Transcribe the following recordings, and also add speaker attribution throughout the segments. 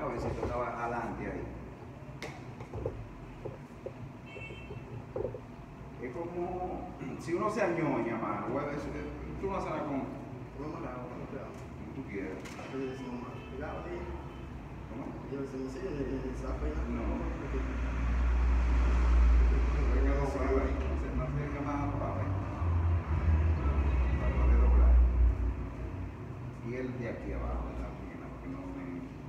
Speaker 1: cabecito estaba adelante ahí. Es como si uno se añoña, mano, tú no haces nada con como tú quieras. ¿Cómo? No. Venga, doblar ahí, no se venga más abajo ahí. Para poder doblar. Y el de aquí abajo, de la pierna, porque no me...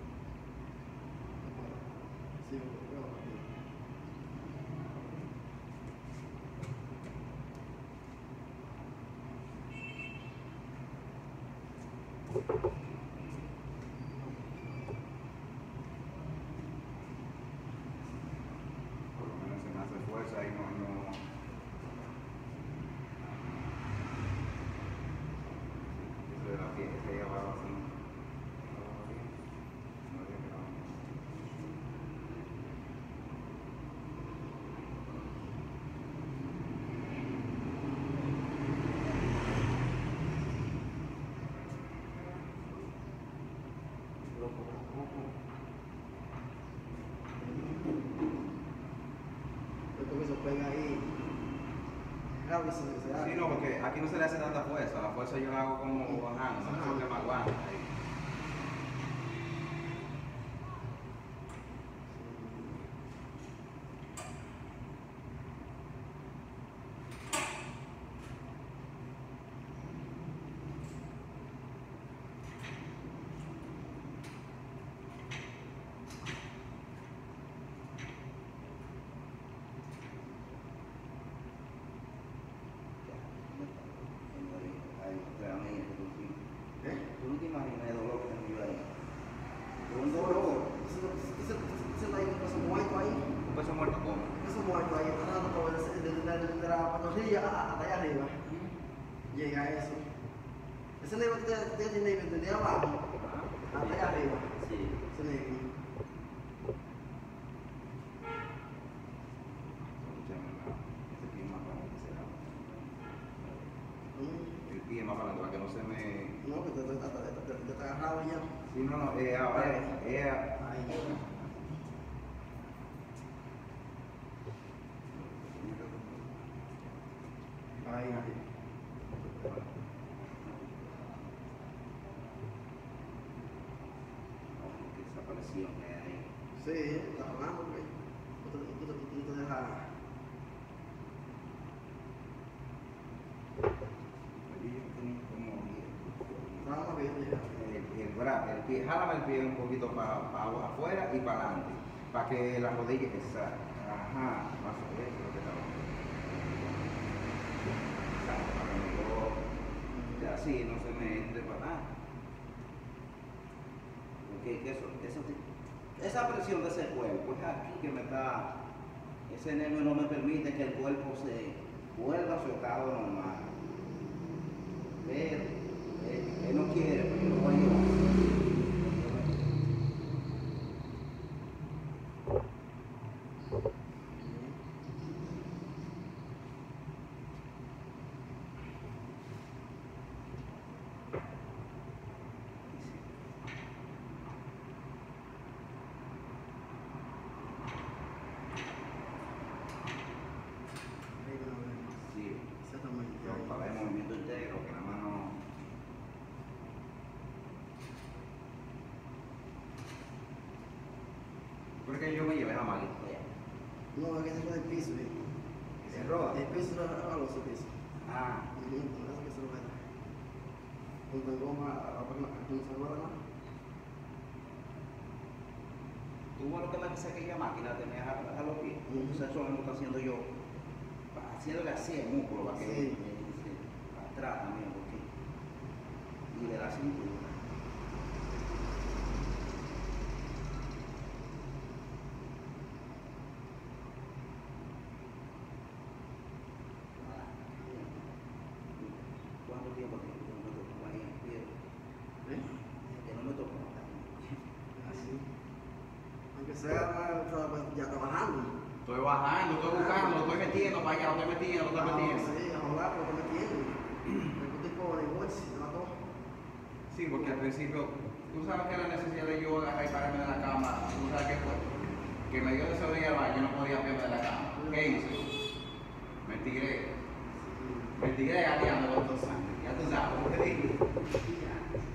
Speaker 1: Por lo menos se me hace fuerza y no... Eso de la piel, que ahí abajo así. No había quedado. Sí, no, porque aquí no se le hace tanta fuerza. La fuerza yo la hago como bajando, no es lo que me aguanta ahí. Tú no te imaginas el dolor que tengo yo ahí. Un dolor. Un peso muerto como.
Speaker 2: De la pantorrilla hasta allá arriba. Llega a eso. Ese negro tiene nivel de abajo hasta allá arriba.
Speaker 1: Sí.
Speaker 2: Ese negro.
Speaker 1: Ese pie más para que será. El pie más para que no se me...
Speaker 2: No, que te está agarrado ya.
Speaker 1: Sí, no, ahora
Speaker 2: Ahí. Ahí.
Speaker 1: Esa presión que hay ahí.
Speaker 2: Sí, está hablando, güey. Tú te dejas. Nada más bien, ya.
Speaker 1: El pie, jálame el pie un poquito para afuera y para adelante, para que la rodilla exacto. Ajá, más o menos lo que estaba. Exacto, para que ya así no se me entre para nada. Porque esa presión de ese cuerpo es aquí que me está, ese nervio no me permite que el cuerpo se vuelva a su estado normal. Pero él no quiere, porque yo lo voy a llevar. Sí,
Speaker 2: Exactamente.
Speaker 1: para el movimiento entero, que nada más no. Porque yo me llevé la maleta allá.
Speaker 2: No, es que se fue del piso, ¿eh?
Speaker 1: ¿Se roda?
Speaker 2: El piso no es a los pisos.
Speaker 1: Ah,
Speaker 2: No es que se lo vea. Cuando goma, no se rueda más.
Speaker 1: tuvo lo que me dice aquella máquina, tenía a los pies. Entonces eso mismo está haciendo yo, haciéndole así el músculo para que
Speaker 2: Sí.
Speaker 1: atrás también, porque y de la cintura. ¿Cuánto tiempo tiene que no me tocó ahí en pie? Que no me tocó.
Speaker 2: Así. Aunque sea ya trabajando.
Speaker 1: Estoy bajando, estoy buscando, lo estoy metiendo para allá, lo estoy metiendo, lo estoy metiendo.
Speaker 2: Sí, a jugar, lo que me tiene. Me estoy con el bolso, ¿no?
Speaker 3: Sí, porque al principio, tú sabes que la necesidad de yo agarrar y pararme de la cama, tú sabes qué fue. Que me dio deseo de ir al baño, yo no podía verme de la cama. ¿Qué hice? Me tiré gateando con 2 años. Ya tú sabes, ¿qué te dije?